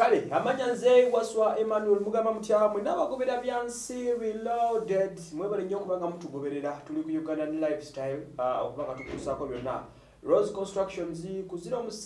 Kale amanya nze waswa Emmanuel Mugama Mutyamwe n'abagobera byansi reloaded mwebale nnyo kubanga mutugoberera tuli ku Uganda lifestyle okubanga tukusako byonna Rose Constructions ku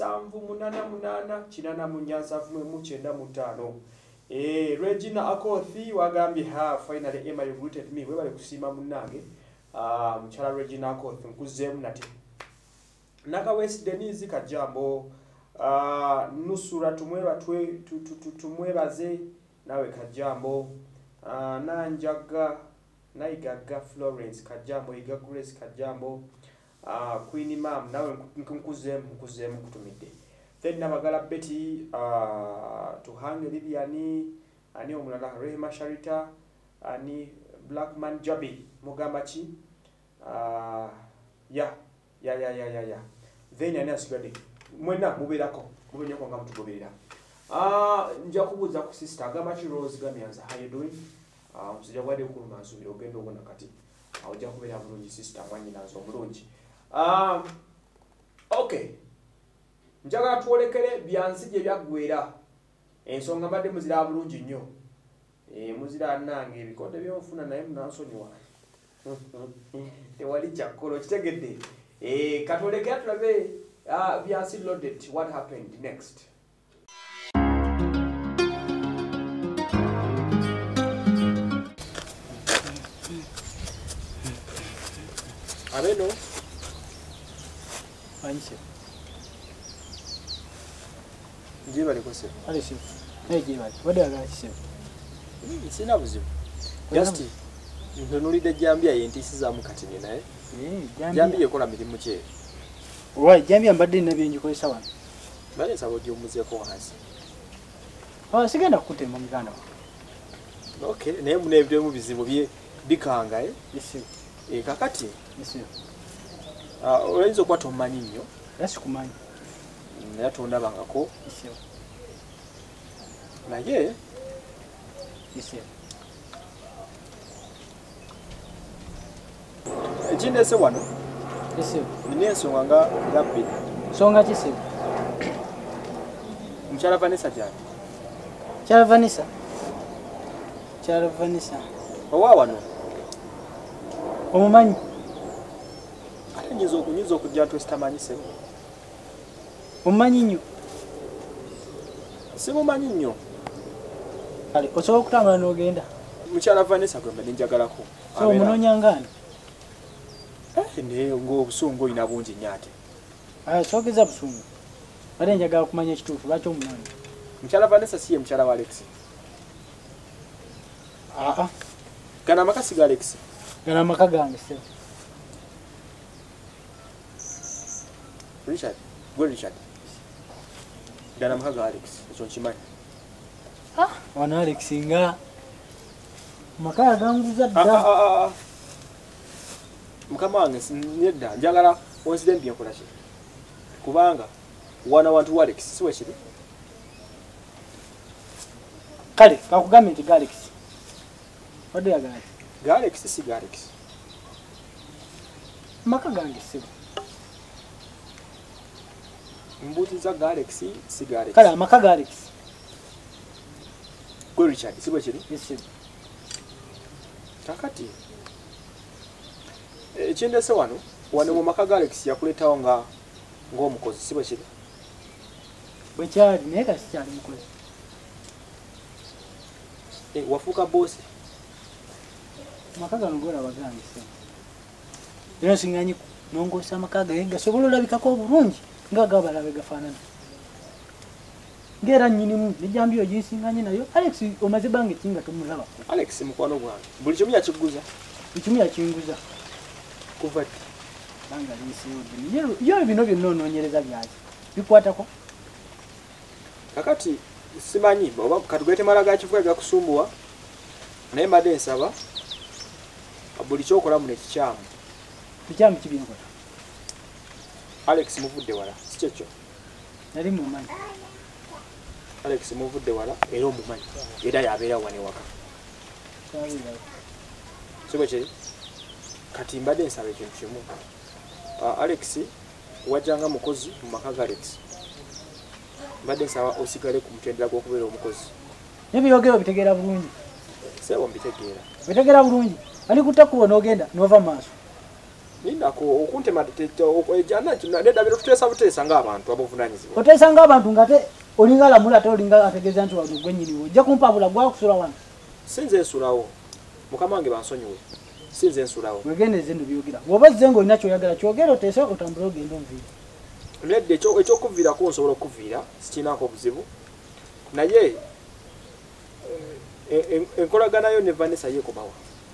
0788889795 Regina Akothi wagambye finally Emma you greeted me webale kusima munnange mchala Regina Akothi nkuzemu nate Naka West Denise Kajambo Nusura tumwebaze nawe Kajambo Nanjaga Naigaga Florence Kajambo Iga Grace Kajambo Queenie Mam nawe nkuzemu kutumide then nabagala Betty Tuhange Libiani ani omulala Rehema Sharita ani Blackman Jabi Mugamachi ya then ani asigade mwena muberako mubenye ko ngamutugoberera nja kubuza ku sister Agamachi Rose Gamyanza how you doing msija kwade ukuluma nsubira ogendo ubona kati awujja kubera bulungi sister mwanyi nazo bulungi okay njagala tuolekere byansije byagwera ensonga mbadde muzira bulungi nnyo muzira nange ebikonde byonfuna naye munansonyiwa tewali kyakolo kitegedde katolekera tulabe byansi loaded what happened next Abeno Anse Njibale kose Alisi Njibale wadaga kise Sina buzibu Just ntunulide Jambia yentisiza mukati naye Jambia yekola mirimu kye Why Jambia mbadde nabyenjikozesa wano Bale sabo gyomuzeko hansi sigenda kutema muganda Okay naye munebyo mu bizibu bye bikanga Yesi kakati Yesi Olenzo kwa tomanyi nnyo Yasi kumanyi naye tondabangako Yesi naye Yesi Ejindese wano Yesi Ninensonga nga gabbi songa kise Mchala Vanessa jani Chala Vanessa Owa wano Omumanyi ate nyizo okujja twestamanyi se Omumanyi nnyo simumanyi nnyo kale osobola okutambula n'ogenda Mchala Vanessa gwe mbadde njagalako so omunoonya ngani naye ng'obusungu olina bungi nnyo ate soogeza busungu ate njagala kumanya ekituufu lwaki omunoonya Mchala Vanessa si ye mukyala wa Alex gana amakasi ga Alex gana amaka gange se Richard gana amaka ga Alex ekyo nkimanyi wana Alex nga maka ganguza dda mukama wange nedda njagala onzire mbye nkola ki kubanga wana wantu wa Alex siwe kiri kale kakugambe nti Alex wadde yagala Alex si Alex maka gange se mbuuziza Alex si Alex kale amaka ga Alex gwe Richard siwe kiri yes kakati ekindese wano mu maka ga Alex yakuletawo ng'omukozi siwe kiri bwe kyali naye kasi kyali mukozi wafuuka boosi maka gano gola bagange se era singanyi nongosa amaka gange gasobola olabikako obulungi nga gabalabe gafaanana ngera nnyinimu nejambiyo ginsinganyi nayo Alex omaze bange kinga tomulaba Alex mukwano gwange buli kimu yakiguza ekimu yakinguza kuva banga lisiyo yo bino byonna onoonyereza byaki bikwatako kakati simanyi oba katugete mala ga kifuga gakusumbuwa naye mbadde nsaba buli kyokola muno ekikyamu kibinkola Alex muvudde wala si kyekyo nali mumanyi Alex muvudde wala era omumanyi era yabeera wane waka sibe kiri kati mbadde nsaba ekintu kimu Alex wajjanga mukozi mu maka ga Alex mbadde nsaba osigale ku mutendera gw'okubeera omukozi. N'ebyogero bitegeera bulungi. Sebo mbitegeera. Bitegeera bulungi. Ali kutakkuwa n'ogenda n'ova maaso. Nindako okuntema ejana nedda bino tuteesa buteesa ng'abantu abavunaanyizibwa. Oteesa ng'abantu ng'ate olinga lamula ate olinga ategeeza nti wano gwe nnyiniwo. Ojja kumpabula gwakusula wano. Sinze nsulawo. Mukama wange bansonyiwe. Sinze nsulawo. Wegendeze ndo byogera. Bw'oba zze ng'olina ky'oyagala kyogera oteese otambule ogende onviire. Nedda ekyokuviirako nsobola okuviira sikiinaako obuzibu. Naye enkolagana yo ne Vanessa yeekomawa.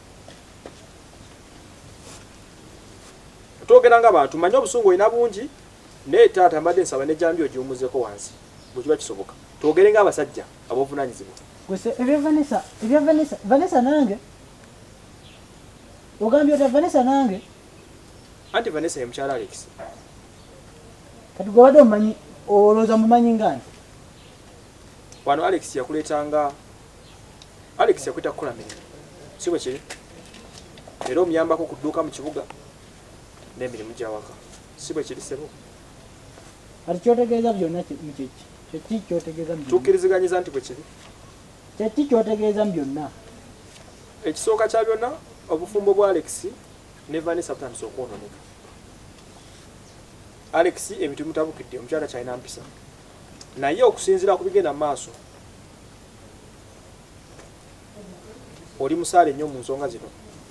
Twogera ng'abantu manyi obusungu olina bungi naye taata mbadde nsaba ne jambi ogiwumuzeeko wansi bwe kiba kisoboka. Twogere ng'abasajja ab'obuvunaanyizibwa. Gwese ebya Vanessa nange ogambye ota Vanessa nange anti Vanessa ye mukyala Alex. Kati gwe wadde omumanyi olowooza mumanyi ngani wano Alex yakuleetanga Alex yakwita kukola mirimu si bwe kiri era omuyambako ku dduuka mu kibuga n'emirimu gy'awaka si bwe kiri sebo. Kati kyotegeeza byonna kyeki kyotegeeza byonna tukkiriziganyiza nti bwe kiri kyeki kyotegeeza byonna. Ekisooka kya byonna obufumbo bwa Alex ne Vanessa butandise okwonooneka. Alex ebintu bimutabukidde omukyala kyalina mpisa naye okusinziira ku bigenda mu maaso oli musaale nnyo mu nsonga zino.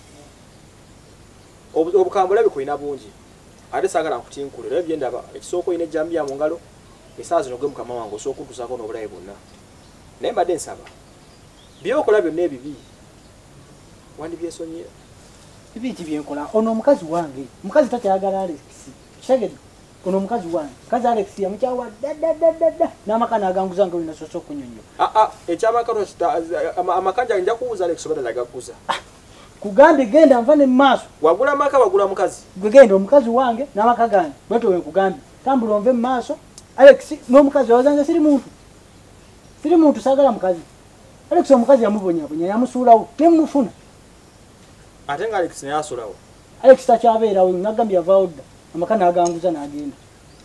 Obukambwe olabika olina bungi ate saagala nkutinkule era bye ndaba ekisooka olina ejjambiya mu ngalo essaawa zino gwe mukama wange osooka kuntuusaako n'obulabe bwonna naye mbadde nsaba byokola byonna ebibi wandibyesonyiira. Biki byenkola ono omukazi wange omukazi takyayagala Alex kitegedde ono omukazi wange mukazi Alex yamukyawa dda n'amaka n'aganguza nga olina soso okunyonyola. Ekyamaka amakanja nja kuwuza Alex obadde nagaguza kugambe genda nva ne maaso wagula amaka wagula mukazi gwe genda omukazi wange n'amaka gange bwetyo wenkugambe tambula onve mu maaso. Alex n'omukazi wazange siri muntu saagala mukazi. Alex omukazi yamubonyabonya yamusuulawo nemufuna ate nga Alex naye asulawo. Alex takyabeerawo nagambye yavaawo dda amaka n'aganguza n'agenda.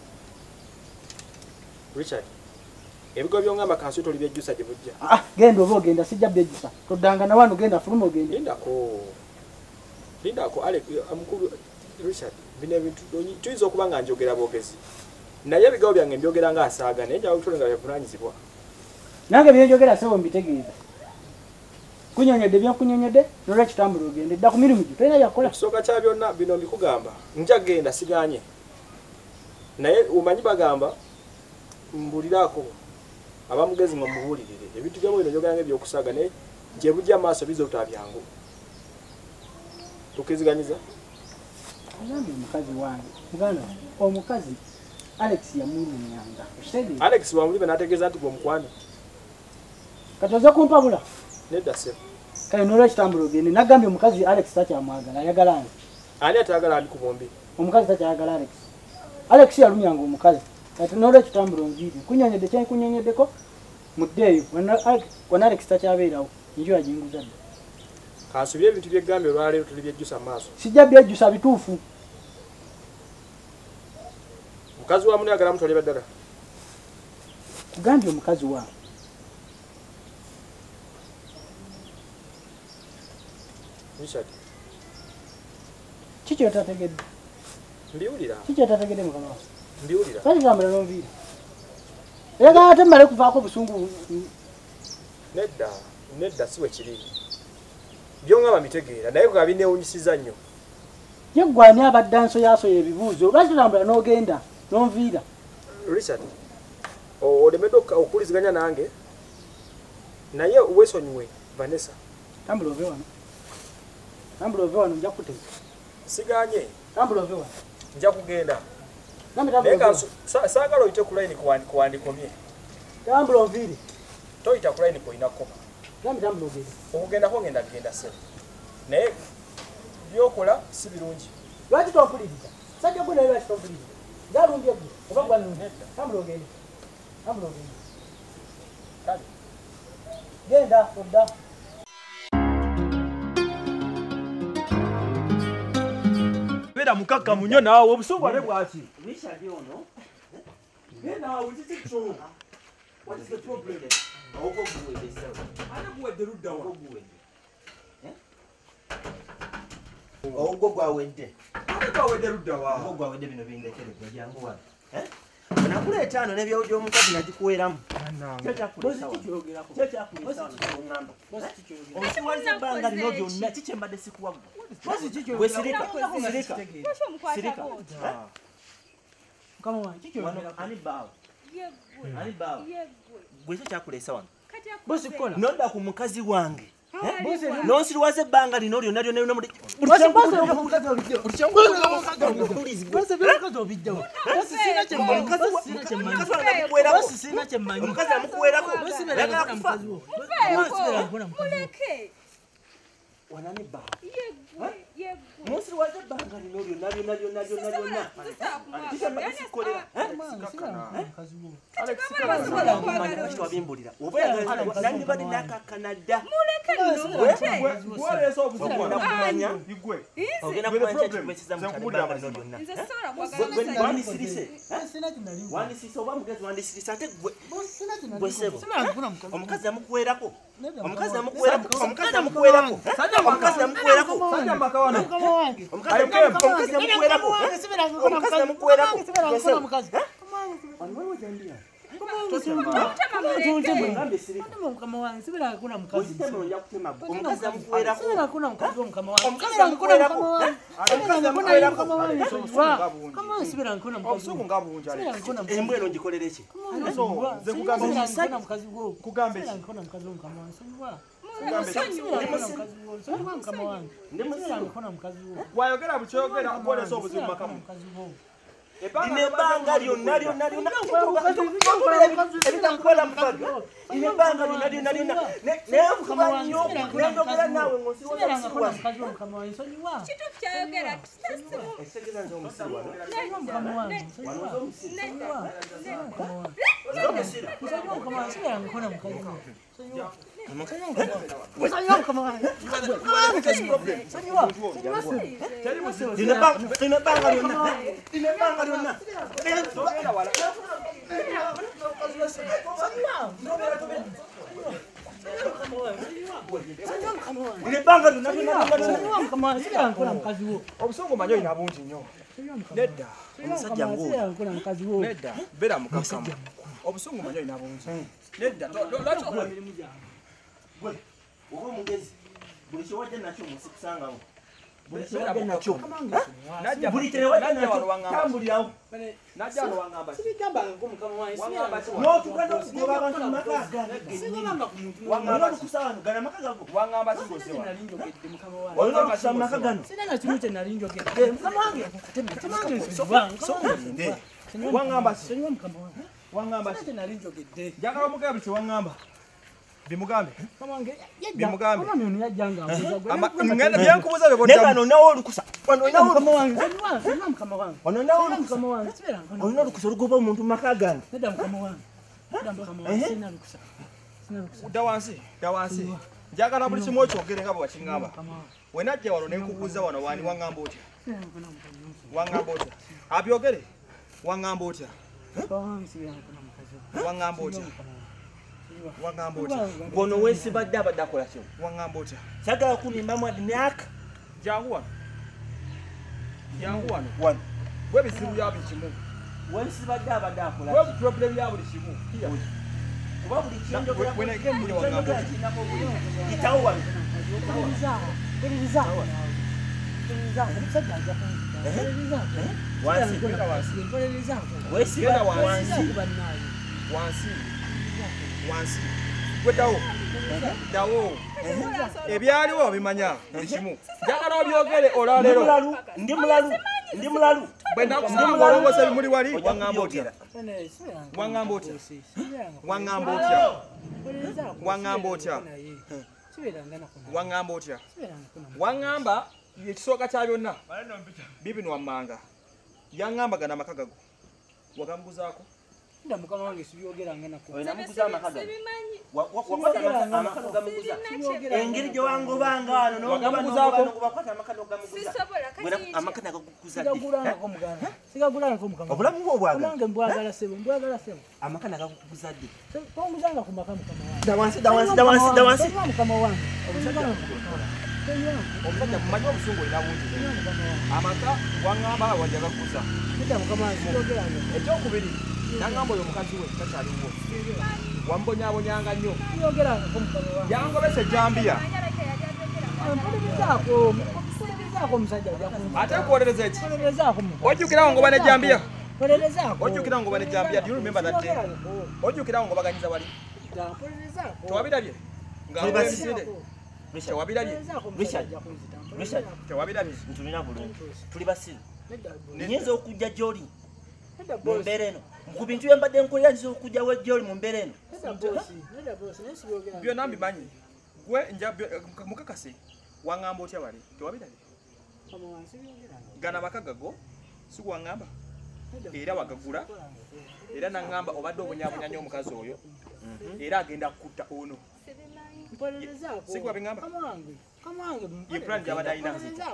Richard ebigo byongamba kansi toli byejjusa gye bujja. Genda oba ogenda sijja byejjusa toddanga na wano genda fuluma ogende. Lindako Alex amukulu Richard bino ebintu tuyinza okuba nga njogera bwogezi naye ebigawo byange mbyogera ng'asaaga naye njawo bitole nga byavunaanyizibwa. Nange byenjogera sebo mbitegeeza kunyonyedde byenkunyonyedde nolwekitambula ogende dda ku mirimu gyo tolina byakola. Ekisooka kya byonna bino mbikugamba nja genda siganye naye omanyi bagamba mbuliraako abamugezi nga mubuulirire ebintu byamu bino njogera ng'ebyokusaaga naye gye bujja amaaso biza obutaba byangu. Tukkiziganyiza agambye omukazi wange muganda omukazi Alex yamulunyanga okitegee. Alex bwamuli benaategeeza nti gwe omukwano kati oze kumpabula nedda sebo kale nolwekitambula ogende nagambye omukazi Alex takyamwagala ayagala nze. ani atayagala ali ku bombi? Omukazi takyayagala Alex. Alex yalumyanga omukazi kati nolwekitambula onviire kunyonyedde kyenkunyonyeddeko muddeeyo wana Alex takyabeerawo enjuya jinguza dda. Kansubye ebintu byegambye olwaleero tuli byejjusa mu maaso. Sijja byejjusa bituufu. Mukazi wa muni agala mutwalira ddala. Kugambye omukazi wa Richard. Kiki otategedde? Mbiwulira. Kiki otategedde mukama wange? Mbiwulira. Kali tambula n'onviire. Era ate mmale kuvaako busungu. Nedda si bwe kiri. Byongaba mitegeera naye bwe bineewunyisiza nnyo. Ye gwani abadde ansoyasoya ebibuuzo lwaki otambula n'ogenda n'onviira? Richard, olemedde okuwuliziganya nange naye weesonyiwe Vanessa. Tambula ove wano. Tambula ove wano nja kutema. Siganye. Tambula ove wano. Nja kugenda. Naye saagala oyite ku layini kuwandikomye. Tambula onviire. Toyita ku layini kwolina kkoma. Tambula ogende. Okugendako genda sebo. Naye byokola si birungi. Lwaki tompuliriza? Sajja gwe naye lwaki tompuliriza? Nzalumbye gwe oba gwalumbye. Tambula ogende. Tambula ogende. Kale. Genda odda. Bera mukaka munyo naawe obusungu ate bwaki? Richard ono. Genda awo kiki kyo? What is the problem? Ogo buwede sawa. Ana buwede rudda wa. Ogo gwawedde. Ana gwawedde rudda wa. Ogo gwawedde bino bindekere gwe jangu wa. Nakuleeta ano n'ebyojo omukazi nagikuweramu. Omusiwaza ebbanga lino lyonna kiki embadde sikuwagwa. Gwe sirika. Ani baawo. Gwe ekyo kyakuleesa wano. Nodda ku mukazi wange. Nonsiriwaza ebbanga lino lyonna wayogera bukyogera kukolesa obuzibu makamu. Nebanga lyonna ebitamukola mukago. Nebanga lyonna nenkuba nnyo nendogera naawe ng'osiwa Kitu kyayogera kisasimu. esekeza nze omusiwa nebanga lyonna Obusungu manyi olina bungi nnyo. Nedda. omusajja ng'oyo Nedda. Beera mukakamu. Obusungu manyi olina bungi. Nedda. Lwaki okuwa emirimu gyange? gwe oba omugezi buli kyewajja nakyo musikusangawo buli kyewajja nakyo buli kyewajja nakyo tambulirawo Najja wano wangamba ki? n'otugenda okugoba abantu mu maka olina olukusa wano gana amaka gago Wangamba ki ng'osewa? olina olukusa mu maka gano Wangamba ki? Wangamba ki? Njagala omugebe buli kye wangamba. Bimugambe. Bimugambe. Ngenda byankubuza bye naye boddamu. wano olinawo olukusa wano olinawo olukusa olina olukusa olugoba omuntu mu maka gange Dda wansi. Dda wansi. Njagala buli kimu okyogere nga bwe wakingamba. We najja wano ne nkubuuza wano wani wangamba otya? Wangamba otya? Abyogere. Wangamba otya? Wangamba otya? Wangamba otya? gono weesibadde abadde akola kyo Wangamba otya? sagala kunimbamu adi myaka Jangu wano. Jangu wano. wano Gwe bizibu bya buli kimu. weesibadde abadde akola Gwe kyo problem ya buli kimu. kuba buli When I came here, wangamba otya? yitawo wano wansi Genda wansi. weesiba wansi Wansi. Wansi. Gwe ddawo. Ddawo. Ebyaliwo bimanya buli kimu. Njagala obyogere olwaleero. ndi mulalu Bwe nakusanga olongosa bimuli wali wangamba otya? Wangamba otya? Wangamba otya? Wangamba otya? Wangamba otya? Wangamba ekisooka kya byonna. Bibino wammanga. Yangamba gana amaka gago. Wagambuzaako. nda mukama wange sibyogeranga nako Oyo namuguza amakaga. Wakwata amakano gamuguza. Engeri gye wangobanga wano nogamukwata amakano gamuguza. Amakano agakuguza ddi? Sigagulangako mukama. Obulamu bwo obwagala? Kamange mbwagala sebo. Amakano agakuguza ddi? Tonguzanga ku maka mukama wange. Da wansi. Mukama wange. Omusajja mumanyi obusungu olina bungi. Amaka wangamba wajja gakuguza. Nda mukama wange sibyogeranga. Ekyokubiri nangamba oyo omukazi we takyaliwo. Wambonyabonyanga nnyo. Sibyogerangako mukama wange. Yangobesa ejjambiya. Polerezaako omusajja ajja kunzita. Ate kuwolereza eki? Polerezaako mukama. Ojjukirawo ngoba n'ejjambiya. Polerezaako. Ojjukirawo ngoba n'ejjambiya. Do you remember that day? Ojjukirawo ngobaganyiza wali. Polerezaako. Tewabirabye? Tewabirabye? Richard. Tewabirabye? Ntulina bulungi. Tuli basiru. Nyinza okujja gy'oli mu mbeera eno. Ku bintu bye mbadde nkolera nziza okujja gy'oli mu mbeera eno. Byonna mbimanyi. Gwe mukakase wangamba otya wali? Tewabirabye? Gana amaka gago si wangamba? Era wagagula. Era nangamba obadde obunyabunya nnyo omukazi oyo. Era agenda kutta ono. Si kwa bingamba? Ye plan gy'abadde alina.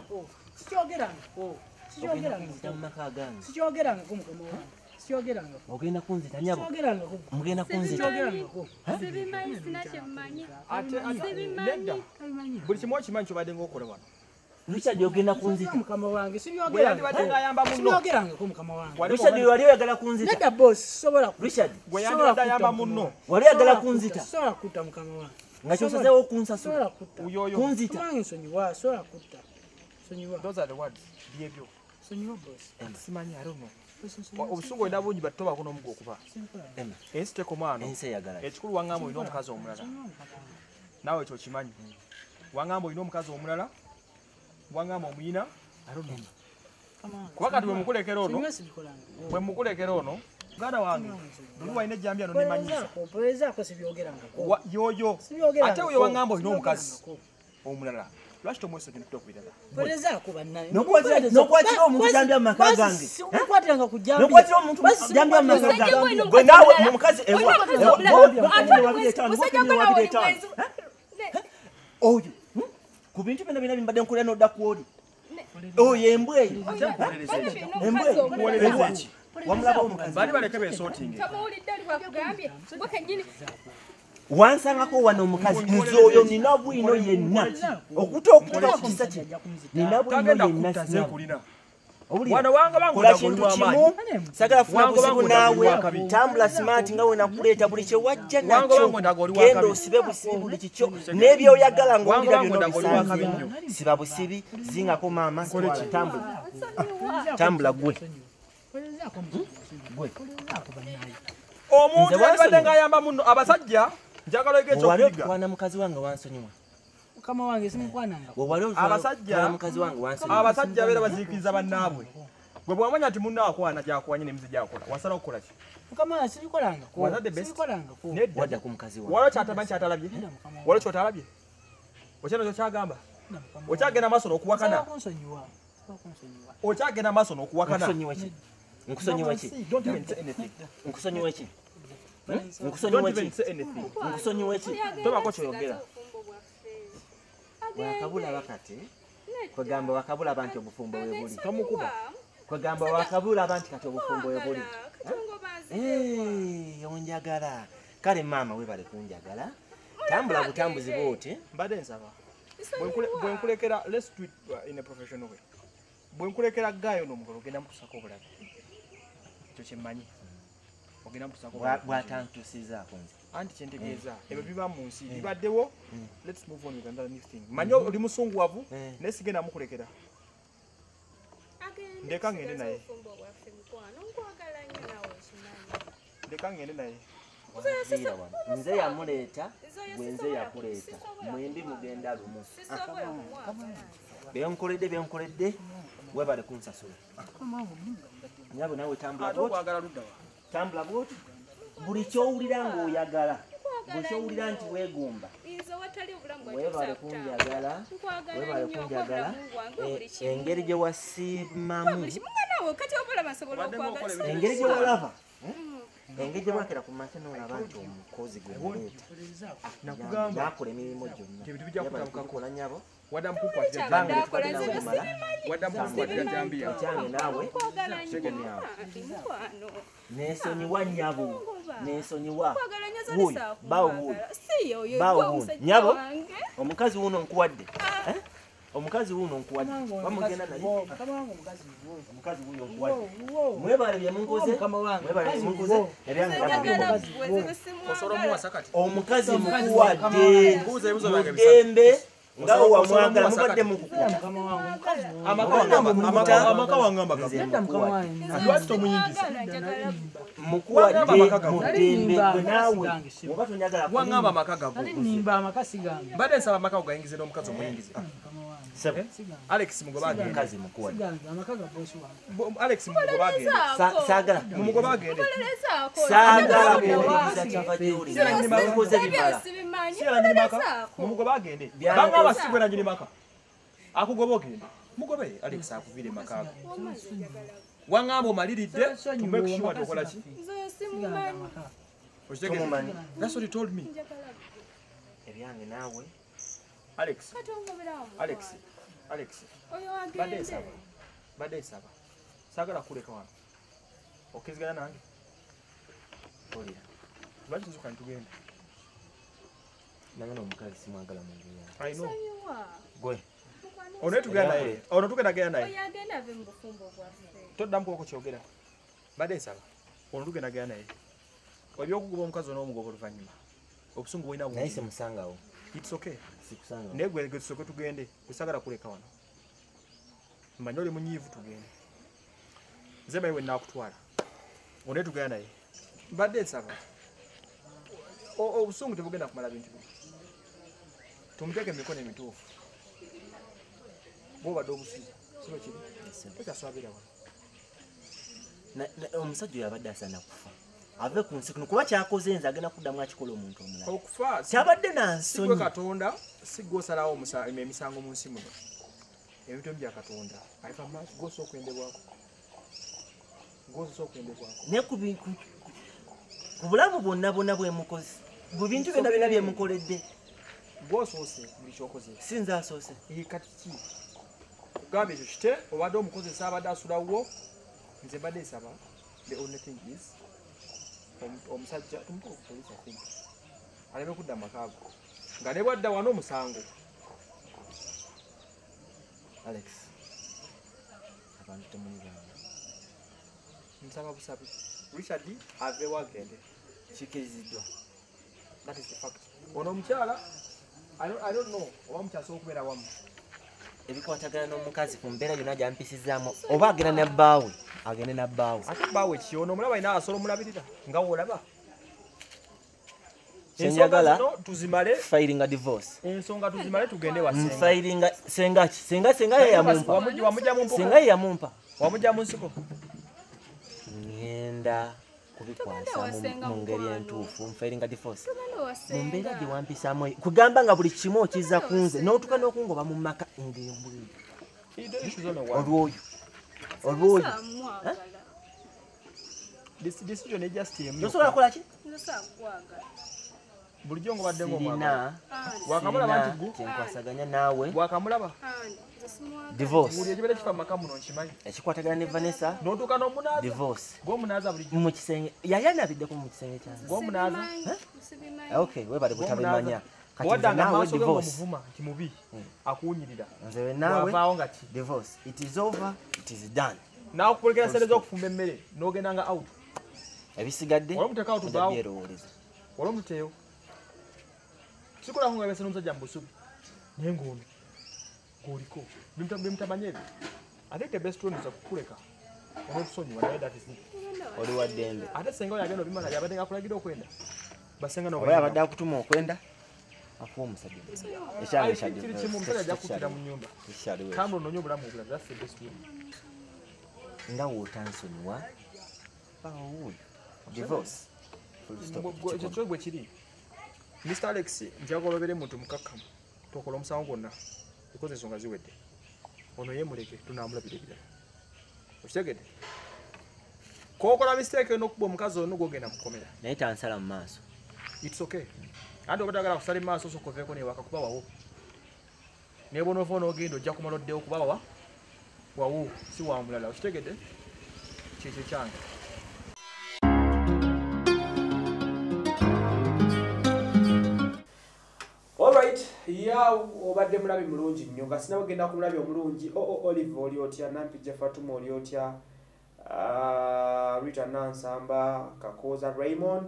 Sikyogerangako mukama wange. Sikyogerangako. Ogenda kunzita nyabo? Sikyogerangako. Mugenda kunzita? Sikyogerangako. Sibimanyi sina kyemmanyi. Ate nedda. Buli kimu okimanyi kyobadde ng'okola wano. Richard ogenda kunzita? Mukama wange Bwe yandibadde ng'ayamba munno. sikyogerangako mukama wange. Richard wali oyagala kunzita? Nedda boss sobola Richard Bwe yandibadde ayamba munno. wali oyagala kunzita? sobola kutta mukama wange. Nga kyosazeewo okunsasula? Sobola kutta. Uyoyo. Kunzita? Kumange nsonyiwa sobola kutta. Sonyiwa. Those are the words. Byebyo. Sonyiwa boss. Simanyi I don't know. Obusungu olina bungi battoba kuno omugu okuba. Emma. Ensi tekomano. Ensi eyagala. Ekikulu wangamba olina omukazi omulala. Naawe ekyo kimanyi. Wangamba olina omukazi omulala. Wangamba omuyina. I don't know. Kuba kati bwe mukulekera ono. Bwe mukulekera ono. Muganda wange. Lulu walina ejjambiya n'emanyisa. Polerezaako sibyogerangako. Yoyo. Ate oyo wangamba olina omukazi omulala. Lwaki tomwesonyiwa okubirala? Polerezaako bannaye. Nokwatira omuntu jambya mu maka gange. Sikukwatiranga ku jambya. Nokwatira omuntu jambya mu maka gange. Gwe naawe omukazi oyo ku bintu byonna byonna bimbadde nkolera n'odda ku oli. Oyo embwa eyo. Embwa ki? Wamulaba omukazi. Bali baleke beesootinge. Tamuwulidde ali bwakugambye. Gwe kennyini. Wansangako wano omukazi nze oyo nina bwino yenna okuta okutuka ku kisa kye nina bwino yenna kulina wano wanga kola kintu kimu sagala funa buzibu naawe tambula smart nga we nakuleeta buli kye wajja nakyo genda osibe busibi buli kikyo n'ebyoyagala ng'owulira byonna obisanze siba busibi zingako maama tambula gwe omuntu yalibadde ng'ayamba munno abasajja njagala ekyokuyiga wana mukazi wange wansonyiwa mukama wange simukwananga abasajja beera baziikiriza bannaabwe gwe bwamanya nti munno akwana gyakwanye n'emizi gyakola wasala okukola ki mukama wange sibikolangako wadda ku mukazi wange waliwo kyatamanyi kyatalabye waliwo kyotalabye okyano kyokyagamba okyagenda maaso n'okuwakana okyagenda maaso n'okuwakana nkusonyiwa ki nkusonyiwa ki nkusonyiwa ki tobako kyoyogera wakabula bakati kwegamba wakabula abantu obufumbo bwe buli tomukuba kwegamba wakabula abantu kati obufumbo bwe buli onjagala kale maama webale kunjagala tambula butambuzi bwoti mbadde nsaba bwenkulekera let's do it in a professional way bwenkulekera gaayo n'omugalo ogenda mutusako obulabe ekyo kyemmanyi ogenda mutusako bwatantusizaako nze anti kyentegeeza ebyo biba mu nsi bibaddewo let's move on with another new thing manyi oli musunguwavu naye sigenda mukulekera ndeka ngende naye ndeka ngende naye nze yamuleeta gwe nze yakuleeta mwembi mugenda lumu byenkoledde webale kunsasula nyabo nawe tambula bwoti buli kyowulira ng'oyagala buli kyowulira nti weegumba webale kunjagala engeri gye wasiimamu engeri gye walaba engeri bwakera ku makya n'olaba nti omukozi gwemuleeta nakola emirimu gyonna nyabo ekyange naawe nensonyiwa nyabo nensonyiwa bawo nyabo omukazi wuno nkuwadde omukazi wuno nkuwadde bamugenda naye omukazi wuno nkuwadde mwebale byemunkoze ebyange omukazi mukuwadde mudembe ngawo wamwagala mubadde mukukuta amaka wangamba mukuwadde mudembe gwe naawe oba tonyagala wangamba amaka gago nimba amakasi gange mbadde nsaba amaka gayingize n'omukazi omuyingize Alex mugobagende mukazi mukuwadde amakaga bosi wange Alex mugobagende saagala mugobagende saagala kuwuliriza kyava gy'oliza bikoze bimala mugobagende bangaba sigwe nanyini maka akugoba ogende mugobe Alex akuvire makaga wangamba omaliridde to make sure tokola ki tumumanyi that's what he told me ebyange naawe Alex badde saba saagala kuleka wano okezigana nange olira lwaki tuzuka nitugende nange n'omukazi simwagala mu ngeri yange I know gwe ono tugenda genda naye toddamu koko kyogera badde saba ono tugenda genda naye ebyokugoba omukazi n'omugoba oluvannyuma obusungu bwina naye semusangawo it's okay sikusangawo naye gwe tusooke tugende tusagala kuleka wano mmanyi oli munyiivu tugende nze mayi wennaakutwala one tugenda naye mbadde nsaba obusungu tebugenda kumala bintu bino tumuteeke emikono emituufu bwobadde obusiza siba kiri tokyaswabira wano omusajja oyo abadde asaana kufa ave ku nsi kuno kuba kyakoze nze agenda kuddamu akikola omuntu omulala okufa kyabadde nansonyi katonda sigwe osalawo emisango mu nsi muno ebintu bya katonda aifa maaso gwosa okwendebwako naye ku bulamu bwonna bwemukozi bu bintu byonna byemukoledde gwosoose buli kyokoze si nze asoose kati ki kugamba ekyo kite obadde omukozesa abadde asulawo nze mbadde nsaba the only thing is omusajja tumutuuka ku polisi akumpi aleme kudda makaago nga ne bwadda wano omusango Alex abantu temuli bange nsaba busabi Richard avewo agende kikiriziddwa that is the fact ono omukyala I don't know oba mukyasobola okubeera wamu ebikwatagana n'omukazi ku mbeera yonna gyampisizaamu oba agenda nabbaawe agende nabbaawe ate bbaawe ki ono omulaba alina asobola omulabirira nga woolaba kyenjagala tuzimale filing divorce ensonga tuzimale tugende wasenga filing sengaki senga ye yamumpa wamujja mu nsiko ngenda kubikwasa mu ngeri entuufu filing divorce mu mbeera gye wampisaamu kugamba nga buli kimu okiza ku nze n'otuka n'okungoba mu maka ng'embwiri olwoyo decision ejust osobola kukola ki bulijjo ngobadde sirina kyenkwasaganya naawe bwakamulaba divorce buli ekibeera kifa maka muno nkimanyi ekikwatagana ne Vanessa n'otuuka n'omunaaza divorce gw'omunaaza bulijjo mu kisenge yayanabiddeko mu kisenge kyange gw'omunaaza okay webale butabimanya naawe omuvuma nti mubi akuwunyirira nze naawe wavaawo nga ki divorce it is over it is done n'akukolekera sente z'okufumba emmere n'ogendanga out ebisigadde olwomuteekawo tuvaawo byerowoleza olwomuteeyo sikulako nga bese n'omusajja mu busubi naye ng'ono ng'oliko bimutamanya ebyo ate the best one is okukuleka olw'okusonyiwa naye that is oli wa ddembe ate senga oyo agenda obimala yabadde nga akulagira okwenda basenga oba yabadde akutuma okwenda akuwa omusajja kiri kimu omusajja ajja kuttira mu nnyumba tambula ononye obulamu obulala that's the best one nga wootansonyiwa bawuuyo divorce ekyo bwe kiri Mr. Alex njagala obeere muntu mukakkamu tokola omusango gwonna because ensonga ziwedde ono yemuleke tunaamulabira ebirala okitegedde kokola mistake n'okuba omukazi ono gogenda mukomera naye tansala mu maaso it's okay andi obadagala kusala mu maaso sokoveeko newaka kuba wawo nebonova n'ogenda ojja kumala oddewo kuba wawo si wa mulala okitegedde kyekyo kyange alright ya obadde mulabi mulungi nnyo nga sinabagenda ku mulabi omulungi Olive oli otya Nampijja Fatuma oli otya Rita Nansamba Kakoza Raymond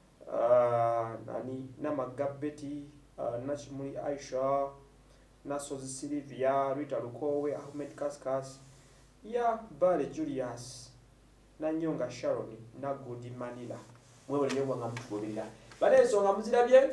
nani Namagabeti Nachimuli Aisha Nasozi Silvia Rita Lukowe Ahmed Kaskas ya Bale Julius Nanyonga Sharon na Gudi Manila mwewe nyo nga mtugoberera bale ensonga muzirabye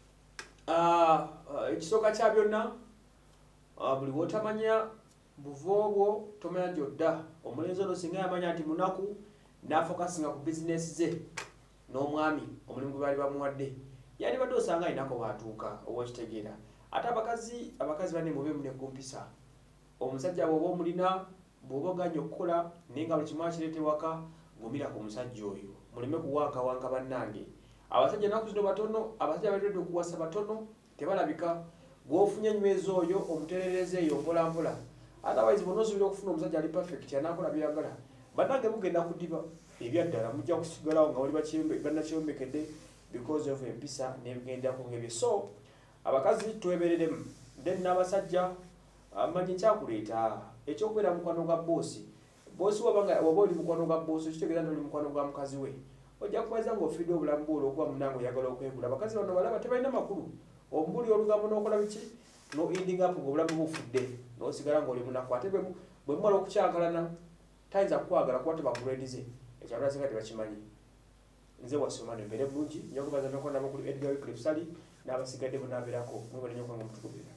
ekisooka kya byonna buli wotamanya buvoobwo tomanya nti odda omulenzi ono singa yamanya nti munaku n'afokasinga ku bizinesi ze n'omwami omulimu gwe baali bamuwadde yandibadde osanga alinako bwatuuka owekitegeera ate abakazi banne mube munekumpisa omusajja bw'oba omulina bw'oba oganya okukola naye nga buli kimu akireeta ewaka gumira ku musajja oyo muleme kuwankawanka bannange abasajja ennaku zino batono abasajja baletedde okuwasa batono tebalabika gwofunye enywezi oyo omuterereza eyo mpolampola otherwise bonna osobola okufuna omusajja ali perfect anaakola byagala bannange mugenda kudiba ebyaddala mujja kusigalawo nga wali bannakyombekedde because of empisa n'ebigendako ng'ebyo so abakazi twebereremu then n'abasajja manyi kyakuleeta ekyokubeera mukwano gwa boosi waba oli mukwano gwa boosi okitegeeza nti oli mukwano gwa mukazi we ojja kubaza ng'ofiidde obulamu bwo olw'okuba munange oyagala okwegula abakazi bano balaba tebalina makulu ombuli olugambo n'okola biki no ending up ng'obulamu bufudde n'osigala ng'oli munaku ate bwe mumala okukyankalana tayinza kukwagala kuba tebakuledize ekyalala singa tebakimanyi nze wasoma nembeere bulungi nyokubaza nokondamakulu Edgar Wycliffe Sally n'abasigadde bonaabeerako mwebale nyo kwanga mutugoberera